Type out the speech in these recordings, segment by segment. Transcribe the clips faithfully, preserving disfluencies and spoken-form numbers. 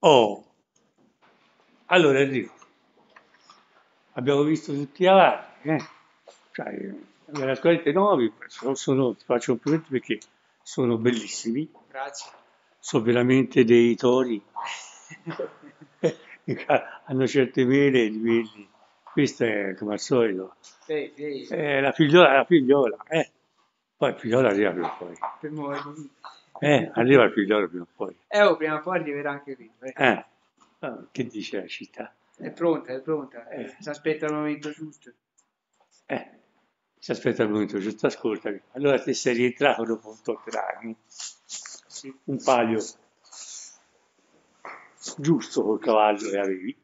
Oh, allora Enrico, abbiamo visto tutti avanti, eh? Cioè, le attualmente nuovi sono, sono- ti faccio complimenti perché sono bellissimi, Grazie. sono veramente dei tori, hanno certe vele di quelli. Questo è come al solito. Sì, sì, Eh, la figliola, la figliola, eh. Poi il figliola arriva prima o poi. per muovermi lì. Eh, arriva il figliola prima o poi. Eh, oh, prima o poi arriverà anche qui. eh. Eh, ah, che dice la città? È pronta, è pronta. Eh, Si aspetta il momento giusto. eh, si aspetta il momento giusto, ascolta. Allora te sei rientrato dopo otto anni, Sì. un palio giusto col cavallo che avevi,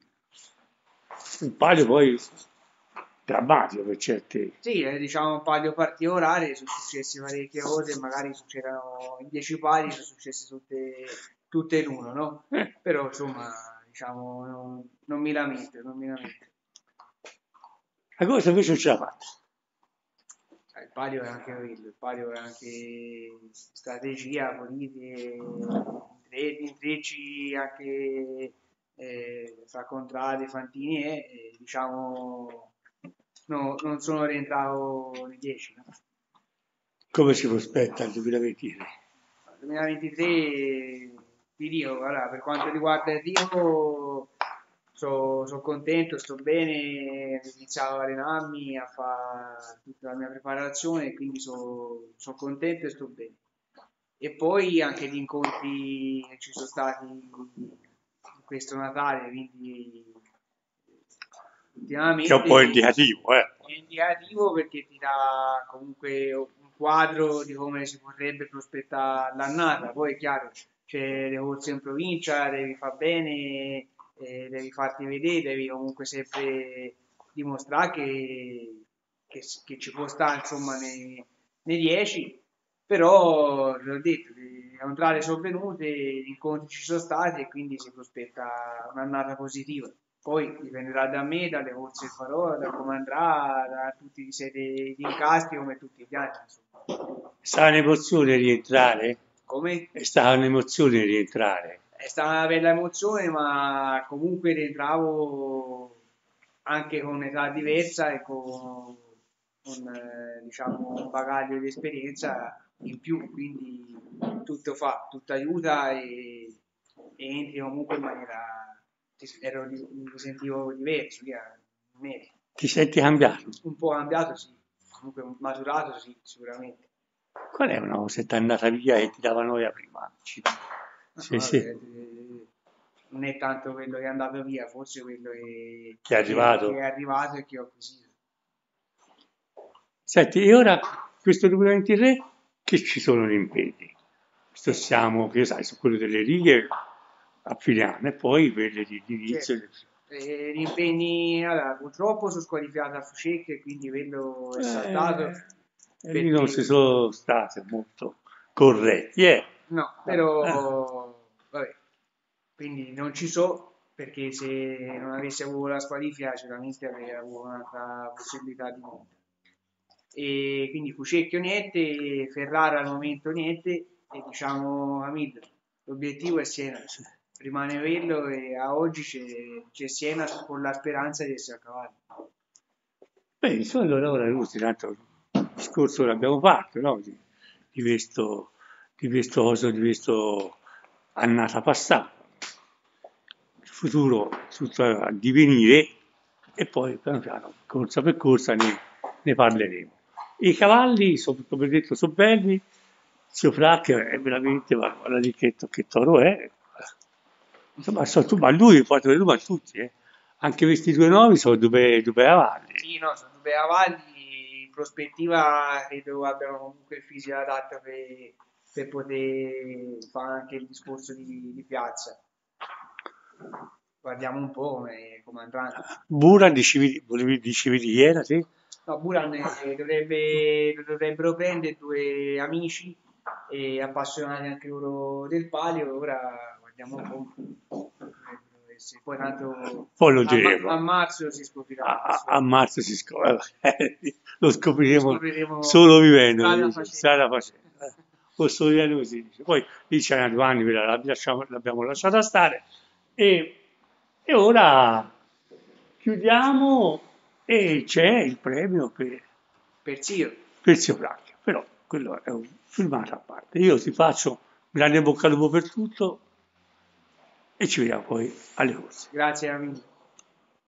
un palio poi drammatico per certe. Sì, eh, diciamo un paio particolari, sono successe parecchie cose, magari succedono in dieci pari, sono successe tutte, tutte in uno, no? Eh, Però insomma, diciamo, non, non mi lamento, non mi lamento. la cosa invece non ce l'ha fatta. Eh, Il palio è anche quello, il palio è anche strategia, politiche, intre- intrecci anche eh, fra Contrade e Fantini e eh, diciamo no, non sono rientrato nei dieci. No? Come si prospetta il duemilaventitré? duemilaventitré ti dico, guarda, per quanto riguarda il Rio sono contento, sto bene, ho iniziato ad allenarmi, a fare tutta la mia preparazione, quindi sono contento e sto bene. E poi anche gli incontri che ci sono stati in questo Natale, quindi Che è un ultimamente po' indicativo, eh. è indicativo perché ti dà comunque un quadro di come si potrebbe prospettare l'annata. Poi è chiaro, c'è le corse in provincia, devi far bene, eh, devi farti vedere, devi comunque sempre dimostrare che, che, che ci può stare insomma nei, nei dieci, però l'ho detto, le contrarie sono venute, gli incontri ci sono stati e quindi si prospetta un'annata positiva. Poi dipenderà da me, dalle corse che farò, da come andrà, da tutti i sette di incastri come tutti gli anni. Insomma. È stata un'emozione rientrare? Come? È stata un'emozione rientrare. È stata una bella emozione, ma comunque rientravo anche con un'età diversa e con, con, eh, diciamo, un bagaglio di esperienza in più, quindi tutto fa, tutto aiuta e, e entri comunque in maniera, ero, mi sentivo diverso, via, me. Ti senti cambiato? Un po' cambiato, sì, comunque maturato, sì, sicuramente. Qual è una cosa che ti è andata via e ti dava noia prima? Ci- No, Sì, vabbè, sì, eh, non è tanto quello che è andato via, forse quello che, che è che- che è arrivato. arrivato e che ho acquisito. Senti, e ora questo duemilaventitré che ci sono gli impegni? Questo Eh, siamo, che sai, su quello delle righe a fine anno e poi quelle di di inizio. certo. Eh, gli impegni, allora, purtroppo sono squalificato a Fucecca e quindi quello è saltato Eh, e lì non si perché sono stati molto corretti, eh. no, Ah, però vabbè, quindi non ci so perché se non avessi avuto la squalifica sicuramente avrei avuto un'altra possibilità di monta. E quindi Fucecchio niente, Ferrara al momento niente e diciamo Hamid, l'obiettivo è Siena, rimane quello e a oggi c'è c'è Siena con la speranza di essere a cavallo. beh, insomma, allora così, tanto il discorso l'abbiamo fatto, no? Di, di questo, di questo coso, di questo annata passata, il futuro tutto a divenire e poi piano piano, corsa per corsa, ne, ne parleremo. I cavalli, sono, come detto, sono belli, Zio Frac è veramente, ma guarda lì che, che toro è. Insomma, so, tu, ma lui, poi lui, ma tutti, eh. Anche questi due nuovi sono due, due bei cavalli. Sì, no, sono due avanti, in prospettiva credo abbiano comunque il fisico adatto per, per poter fare anche il discorso di, di piazza. Guardiamo un po' come, come andranno. Buran dicevi, volevi, dicevi di ieri, sì? No, Buran eh, dovrebbe, lo dovrebbero prendere due amici e appassionati anche loro del palio. Ora guardiamo un po'. Dovrebbero essere. Poi tanto Poi lo a, ma- diremo. a marzo si A, scoprirà. a- a marzo si scopre, lo Lo scopriremo scopriremo solo vivendo, strada dice, facendo. strada facendo. eh. O solo vivendo così, dice. Poi lì c'erano due anni, quella l'abbiamo lasciamo- l'abbiamo lasciata stare E, e ora chiudiamo e c'è il premio per, Per Zio. per Zio Franchi, però quello è un filmato a parte. Io ti faccio un grande bocca al lupo per tutto e ci vediamo poi alle corse. Grazie amici.